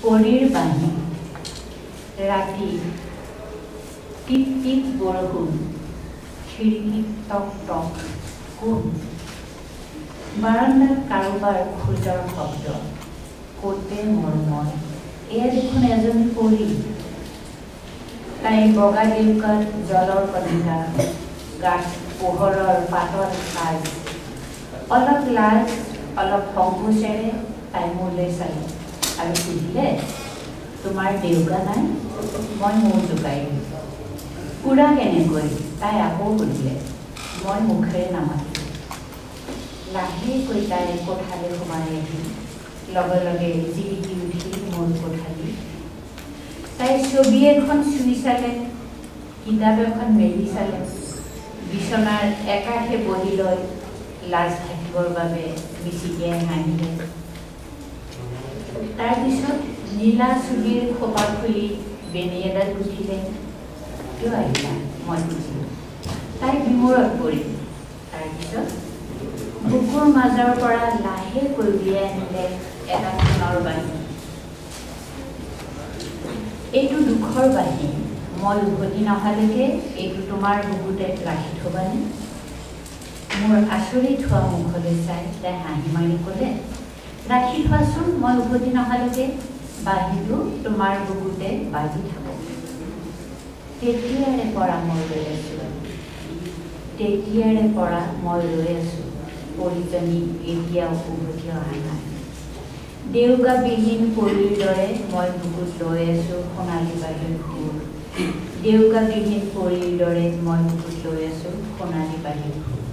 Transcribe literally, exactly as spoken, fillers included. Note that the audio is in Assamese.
পৰীৰ বাণী ৰাতি টিপ টিপ বৰষুণ খিৰিকীত টক টক কোন বাৰান্দাত কাৰোবাৰ খোজৰ শব্দ ক'তে মোৰ মই এয়া দেখোন এজনী পৰী তাই বগা দেউকাত জলৰ কণিকা গাত পোহৰৰ পাতল সাজ অলপ লাজ অলপ সংকোচেৰে তাই মোলৈ চালে আৰু সুধিলে তোমাৰ দেউকা নাই মই মোৰ জোকাই পুৰা কেনেকৈ তাই আকৌ সুধিলে মই মুখেৰে নামাতিলোঁ লাহেকৈ তাই কোঠালৈ সোমাই আহি লগে লগে জিলিকি উঠি মোৰ কোঠালি তাই ছবি এখন চুই চালে কিতাপ এখন মেলি চালে বিচনাৰ একাষে বহি লৈ লাজ থাকিবৰ বাবে মিচিকিয়াই হাঁহিলে তাৰপিছত নীলা চুলিৰ খোপা খুলি বেনী এডাল গুঠিলে কিয় আহিলা মই বুজিলোঁ তাই বিমূৰত পৰিল তাৰপিছত বুকুৰ মাজৰ পৰা লাহেকৈ উলিয়াই আনিলে এটা সোণৰ বাঁহী এইটো দুখৰ বাঁহী মই উভতি নহালৈকে এইটো তোমাৰ বুকুতে ৰাখি থবানে মোৰ আচৰিত হোৱা মুখলৈ চাই তাই হাঁহি মাৰি ক'লে ৰাখি থোৱাচোন মই উভতি নহালৈকে বাঁহীটো তোমাৰ বুকুতে বাজি থাকক তেতিয়াৰে পৰা মই ৰৈ আছোঁ তেতিয়াৰে পৰা মই ৰৈ আছোঁ পৰীজনী এতিয়াও উভতি অহা নাই দেউকাবিহীন পৰীৰ দৰে মই বুকুত লৈ আছোঁ সোণালী বাঁহীৰ সুৰ দেউকাবিহীন পৰীৰ দৰে মই বুকুত লৈ আছোঁ সোণালী বাঁহীৰ সুৰ